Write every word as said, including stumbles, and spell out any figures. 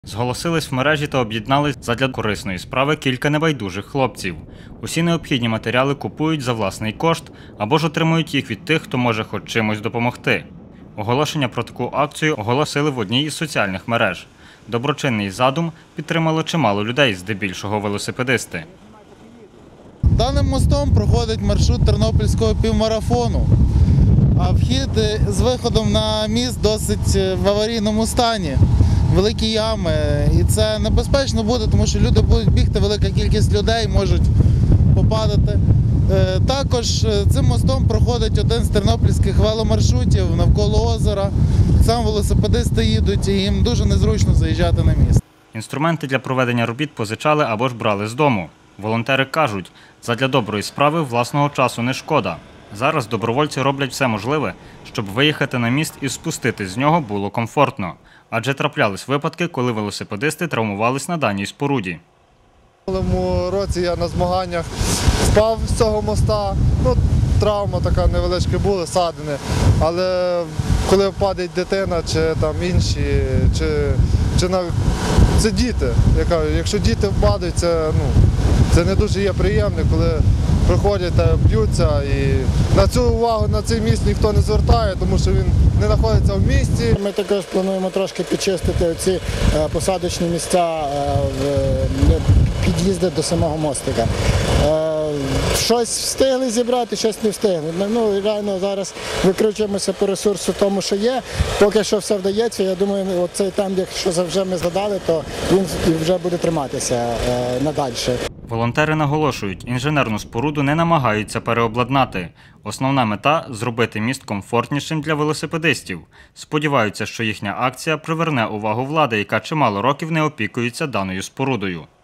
Зголосились в мережі та об'єднались задля корисної справи кілька небайдужих хлопців. Усі необхідні матеріали купують за власний кошт або ж отримують їх від тих, хто може хоч чимось допомогти. Оголошення про таку акцію оголосили в одній із соціальних мереж. Доброчинний задум підтримало чимало людей, здебільшого велосипедисти. Даним мостом проходить маршрут Тернопільського півмарафону, а вхід з виходом на міст досить в аварійному стані. Великі ями, і це небезпечно буде, тому що люди будуть бігти, велика кількість людей можуть попадати. Також цим мостом проходить один з тернопільських веломаршрутів навколо озера. Сам велосипедисти їдуть, і їм дуже незручно заїжджати на міст. Інструменти для проведення робіт позичали або ж брали з дому. Волонтери кажуть, задля доброї справи власного часу не шкода. Зараз добровольці роблять все можливе, щоб виїхати на міст і спуститись з нього було комфортно. Адже траплялись випадки, коли велосипедисти травмувались на даній споруді. В минулому році я на змаганнях спав з цього моста. Ну, травма така невеличка була, ссадини. Але коли падає дитина чи там інші, чи, чи на... це діти. Я кажу, якщо діти впадуть, це, ну, це не дуже є приємно, коли приходять та б'ються. І на цю увагу на цей міст ніхто не звертає, тому що він не знаходиться в місті. Ми також плануємо трошки підчистити ці посадочні місця, під'їзди до самого мостика. Щось встигли зібрати, щось не встигли. Ну, реально зараз викручуємося по ресурсу тому, що є. Поки що все вдається. Я думаю, цей темп, якщо вже ми згадали, то він вже буде триматися надальше. Волонтери наголошують, інженерну споруду не намагаються переобладнати. Основна мета – зробити міст комфортнішим для велосипедистів. Сподіваються, що їхня акція приверне увагу влади, яка чимало років не опікується даною спорудою.